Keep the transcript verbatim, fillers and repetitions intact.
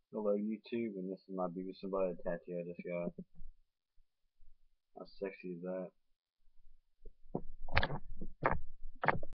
Hello YouTube, and this is my Beavis and Butthead tattoo I just got. How sexy is that?